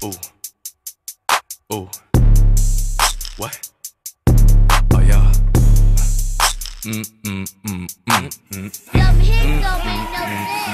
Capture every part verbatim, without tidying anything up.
Ooh. Ooh. What? Oh yeah. Mm mm mm mm mm. Them hits don't make no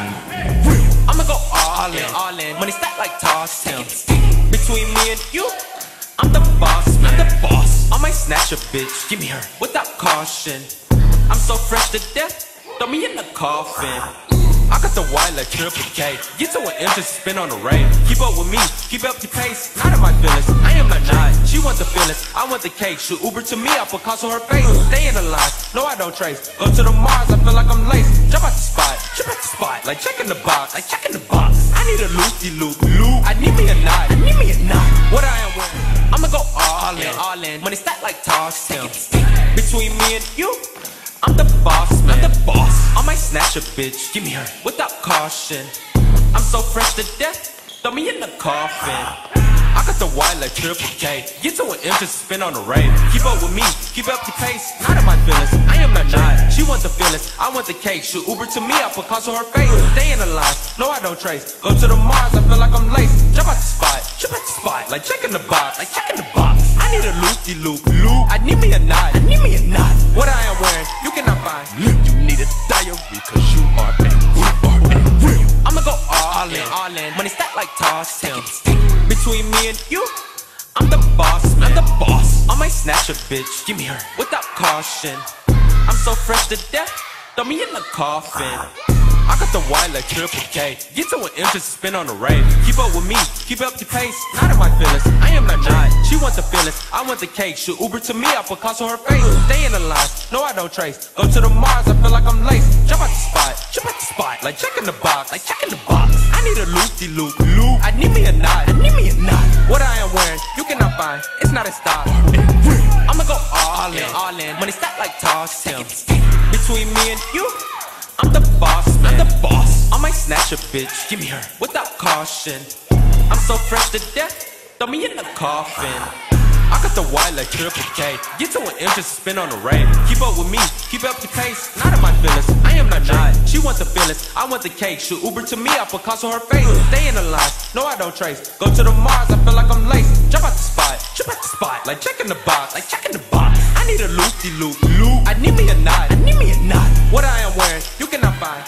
sense. I'ma go all in, all in. Money stacked like toss him. Between me and you, I'm the boss, man. I'm the boss. I might snatch a bitch, give me her without caution. I'm so fresh to death, throw me in the coffin. I got the white like Triple K. Get to an interest, spin on the rave. Keep up with me, keep up your pace. Not in my feelings, I am not nine. She want the feelings, I want the cake. She Uber to me, I put cost on her face. Stay in the line, no I don't trace. Go to the Mars, I feel like I'm laced. Jump out the spot, jump out the spot. Like checking the box, like checking the box. I need a loop-de-loop, loop. I need me a knot, I need me a knot. What I am wearing, I'ma go all in, all in. Money stacked like toss him. Between me and you, I'm the boss, man. I'm the boss. I might snatch a bitch, give me her without caution. I'm so fresh to death, throw me in the coffin. I got the white like Triple K. Get to an interest, spin on the rave. Keep up with me, keep up your pace. Not in my feelings, I am not nine. She want the feelings, I want the cake. She Uber to me, I put cost on her face. Stay in the line, no I don't trace. Go to the Mars, I feel like I'm laced. Jump out the spot, jump out the spot. Like checking the box, like checking the box. I need a loop-de-loop, loop. I need me a knot, I need me a knot. What I am wearing, you cannot find. You need a diary, cause you are a, you are a real. I'ma go all in, all in. Money stacked like toss him. Between me and you, I'm the boss, man. I'm the boss. I might snatch a bitch, give me her without caution. I'm so fresh to death, throw me in the coffin. I got the white like Triple K. Get to an interest, spin on the rave. Keep up with me, keep up your pace. Not in my feelings, I am not nine. She want the feelings, I want the cake. She Uber to me, I put cost on her face. Stay in the line, no I don't trace. Go to the Mars, I feel like I'm laced. Jump out the spot, jump out the spot. Like checking the box, like checking the box. I need a loop-de-loop, loop. I need me a knot, I need me a knot. What I am wearing, you cannot find. It's not a stop. I'ma go all in, all in. Money stacked like toss him. Between me and you, I'm the boss, man. I'm the boss. I might snatch a bitch, give me her without caution. I'm so fresh to death, throw me in the coffin. I got the white like Triple K. Get to an interest, spin on the rave. Keep up with me, keep up your pace. Not in my feelings, I am not nine. She want the feelings, I want the cake. She Uber to me, I put cost on her face. Stay in the line, no I don't trace. Go to the Mars, I feel like I'm laced. Jump out the spot, jump out the spot. Like checking the box, like checking the box. I need a loop-de-loop, loop. I need me a knot, I need me a knot. What I am wearing, you cannot find.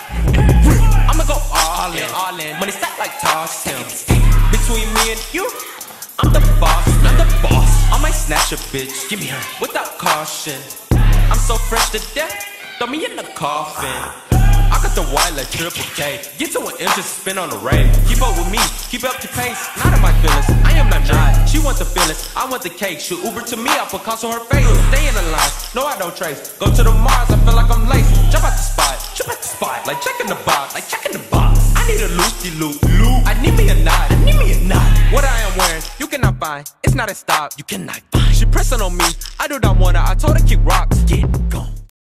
I'ma go all in, all in. Money stacked like toss him. Between me and you, I'm the boss, man. I'm the boss. I might snatch a bitch, give me her without caution. I'm so fresh to death, throw me in the coffin. I got the white like Triple K. Get to an interest, spin on the rave. Keep up with me, keep up your pace. Not in my feelings, I am not nine. She want the feelings, I want the cake. She Uber to me, I put cost on her face. Stay in the line, no I don't trace. Go to the Mars, I feel like I'm laced. Jump out the spot, jump out the spot. Like checking the box, like checking the box. I need a loop-de-loop, loop. I need me a knot, I need me a knot. What I am wearing, you cannot find. It's not a stop, you cannot find. She pressing on me, I do not wanna. I told her kick rocks, get gone.